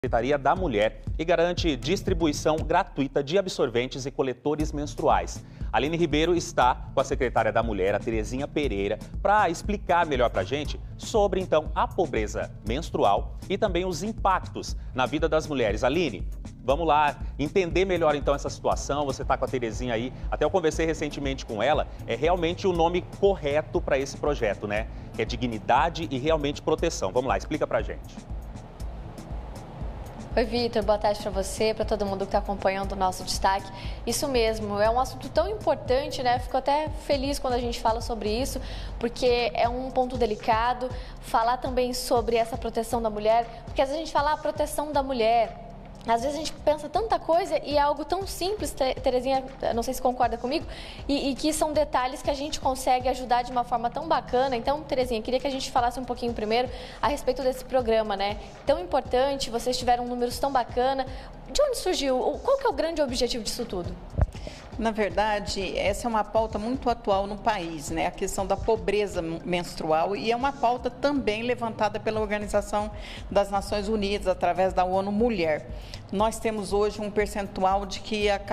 Secretaria da Mulher e garante distribuição gratuita de absorventes e coletores menstruais. Aline Ribeiro está com a secretária da Mulher, a Terezinha Pereira, para explicar melhor para a gente sobre, então, a pobreza menstrual e também os impactos na vida das mulheres. Aline, vamos lá entender melhor, então, essa situação. Você está com a Terezinha aí, até eu conversei recentemente com ela, é realmente o nome correto para esse projeto, né? Que é dignidade e realmente proteção. Vamos lá, explica para a gente. Oi, Vitor, boa tarde para você, para todo mundo que está acompanhando o nosso destaque. Isso mesmo, é um assunto tão importante, né? Fico até feliz quando a gente fala sobre isso, porque é um ponto delicado. Falar também sobre essa proteção da mulher, porque às vezes a gente fala a proteção da mulher. Às vezes a gente pensa tanta coisa e é algo tão simples, Terezinha, não sei se concorda comigo, e que são detalhes que a gente consegue ajudar de uma forma tão bacana. Então, Terezinha, queria que a gente falasse um pouquinho primeiro a respeito desse programa, né? Tão importante, vocês tiveram números tão bacana. De onde surgiu? Qual que é o grande objetivo disso tudo? Na verdade, essa é uma pauta muito atual no país, né? A questão da pobreza menstrual, e é uma pauta também levantada pela Organização das Nações Unidas, através da ONU Mulher. Nós temos hoje um percentual de que a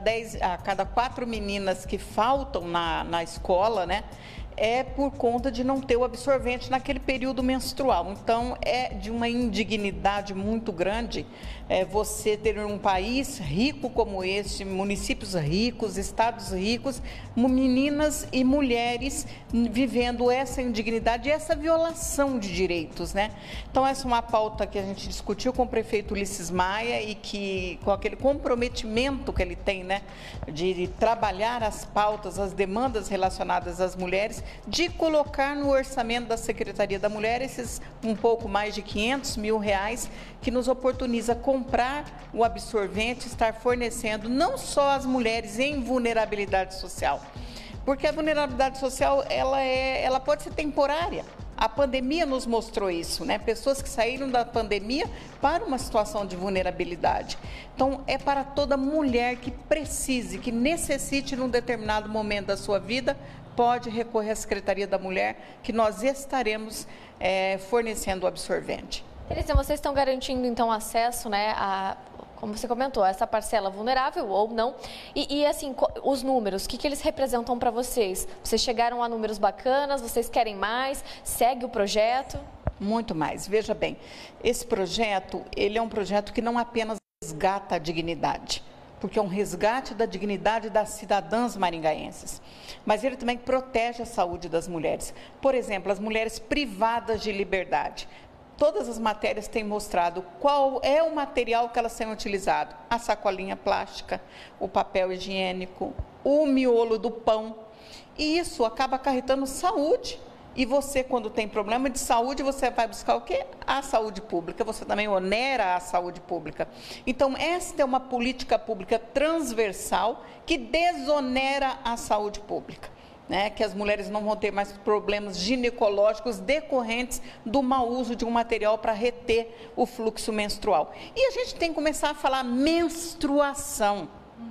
cada 4 meninas que faltam na escola, né? É por conta de não ter o absorvente naquele período menstrual. Então, é de uma indignidade muito grande você ter um país rico como este, municípios ricos, estados ricos, meninas e mulheres vivendo essa indignidade e essa violação de direitos, né? Então, essa é uma pauta que a gente discutiu com o prefeito Ulisses Maia e que, com aquele comprometimento que ele tem, né, de trabalhar as pautas, as demandas relacionadas às mulheres, de colocar no orçamento da Secretaria da Mulher esses um pouco mais de R$500 mil, que nos oportuniza comprar o absorvente, estar fornecendo não só às mulheres em vulnerabilidade social, porque a vulnerabilidade social ela pode ser temporária. A pandemia nos mostrou isso, né? Pessoas que saíram da pandemia para uma situação de vulnerabilidade. Então, é para toda mulher que precise, que necessite num determinado momento da sua vida, pode recorrer à Secretaria da Mulher, que nós estaremos fornecendo o absorvente. Terezinha, vocês estão garantindo, então, acesso, né, como você comentou, essa parcela vulnerável ou não. E assim, os números, o que eles representam para vocês? Vocês chegaram a números bacanas, vocês querem mais? Segue o projeto? Muito mais. Veja bem, esse projeto, ele é um projeto que não apenas resgata a dignidade, porque é um resgate da dignidade das cidadãs maringaenses, mas ele também protege a saúde das mulheres. Por exemplo, as mulheres privadas de liberdade. Todas as matérias têm mostrado qual é o material que elas têm utilizado. A sacolinha plástica, o papel higiênico, o miolo do pão. E isso acaba acarretando saúde. E você, quando tem problema de saúde, você vai buscar o quê? A saúde pública. Você também onera a saúde pública. Então, esta é uma política pública transversal que desonera a saúde pública. Né, que as mulheres não vão ter mais problemas ginecológicos decorrentes do mau uso de um material para reter o fluxo menstrual. E a gente tem que começar a falar menstruação.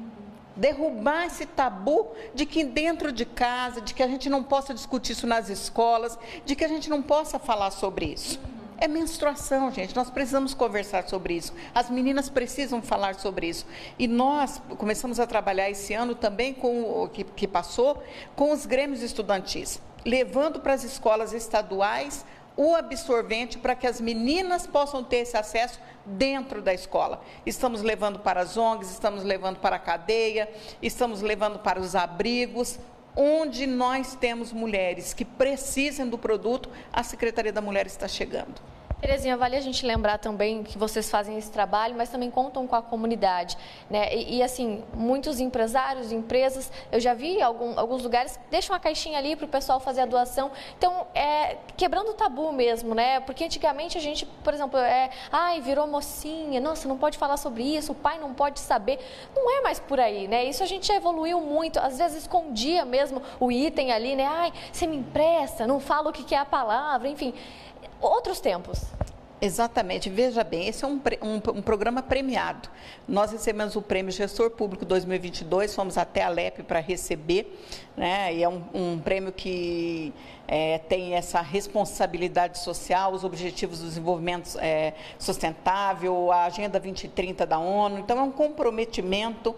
Derrubar esse tabu de que dentro de casa, de que a gente não possa discutir isso nas escolas, de que a gente não possa falar sobre isso. É menstruação, gente, nós precisamos conversar sobre isso, as meninas precisam falar sobre isso. E nós começamos a trabalhar esse ano também, com o que passou, com os grêmios estudantis, levando para as escolas estaduais o absorvente para que as meninas possam ter esse acesso dentro da escola. Estamos levando para as ONGs, estamos levando para a cadeia, estamos levando para os abrigos. Onde nós temos mulheres que precisam do produto, a Secretaria da Mulher está chegando. Terezinha, vale a gente lembrar também que vocês fazem esse trabalho, mas também contam com a comunidade, né? E assim, muitos empresários, empresas, eu já vi alguns lugares que deixam uma caixinha ali para o pessoal fazer a doação. Então, quebrando o tabu mesmo, né? Porque antigamente a gente, por exemplo, virou mocinha, nossa, não pode falar sobre isso, o pai não pode saber. Não é mais por aí, né? Isso a gente já evoluiu muito, às vezes escondia mesmo o item ali, né? Ai, você me empresta, não fala o que é a palavra, enfim. Outros tempos. Exatamente. Veja bem, esse é um programa premiado. Nós recebemos o Prêmio Gestor Público 2022, fomos até a Alep para receber, né? E é um prêmio que tem essa responsabilidade social, os Objetivos do Desenvolvimento Sustentável, a Agenda 2030 da ONU. Então, é um comprometimento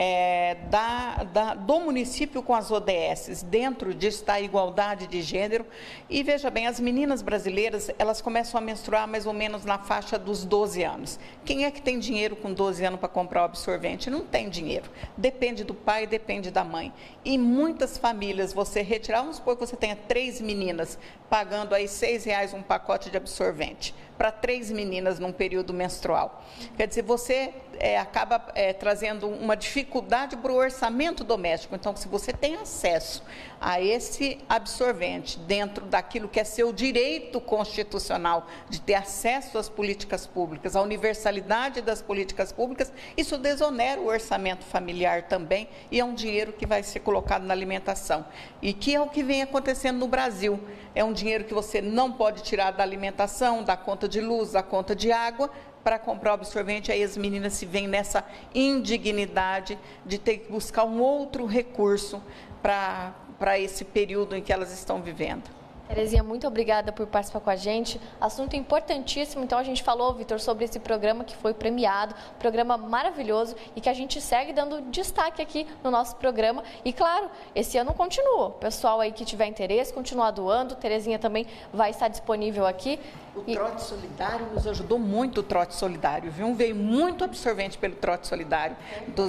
do município com as ODSs. Dentro disso está a igualdade de gênero. E veja bem, as meninas brasileiras, elas começam a menstruar mais ou menos na faixa dos 12 anos. Quem é que tem dinheiro com 12 anos para comprar o absorvente? Não tem dinheiro. Depende do pai, depende da mãe. E muitas famílias, você retirar, vamos supor que você tenha 3 meninas pagando aí R$6 um pacote de absorvente para 3 meninas num período menstrual. Quer dizer, você acaba trazendo uma dificuldade para o orçamento doméstico. Então, se você tem acesso a esse absorvente dentro daquilo que é seu direito constitucional de ter acesso às políticas públicas, à universalidade das políticas públicas, isso desonera o orçamento familiar também e é um dinheiro que vai ser colocado na alimentação. E que é o que vem acontecendo no Brasil. É um dinheiro que você não pode tirar da alimentação, da conta de luz, da conta de água, para comprar o absorvente. Aí as meninas se veem nessa indignidade de ter que buscar um outro recurso para esse período em que elas estão vivendo. Terezinha, muito obrigada por participar com a gente. Assunto importantíssimo. Então, a gente falou, Vitor, sobre esse programa que foi premiado, programa maravilhoso e que a gente segue dando destaque aqui no nosso programa. E, claro, esse ano continua. O pessoal aí que tiver interesse, continua doando. Terezinha também vai estar disponível aqui. O Trote Solidário nos ajudou muito, o Trote Solidário, viu? Veio muito absorvente pelo Trote Solidário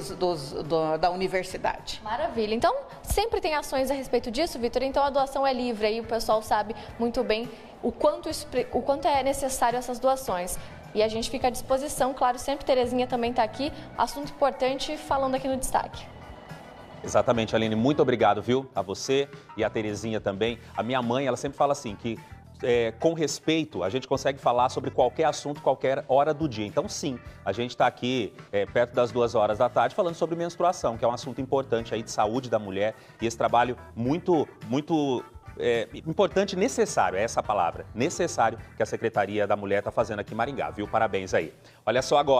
da universidade. Maravilha. Então, sempre tem ações a respeito disso, Vitor. Então, a doação é livre aí, o pessoal sabe muito bem o quanto é necessário essas doações. E a gente fica à disposição, claro, sempre Terezinha também está aqui. Assunto importante, falando aqui no destaque. Exatamente, Aline. Muito obrigado, viu? A você e a Terezinha também. A minha mãe, ela sempre fala assim, que com respeito, a gente consegue falar sobre qualquer assunto, qualquer hora do dia. Então, sim, a gente está aqui perto das 2 horas da tarde falando sobre menstruação, que é um assunto importante aí de saúde da mulher e esse trabalho muito importante e necessário, é essa a palavra, necessário que a Secretaria da Mulher está fazendo aqui em Maringá, viu? Parabéns aí. Olha só agora.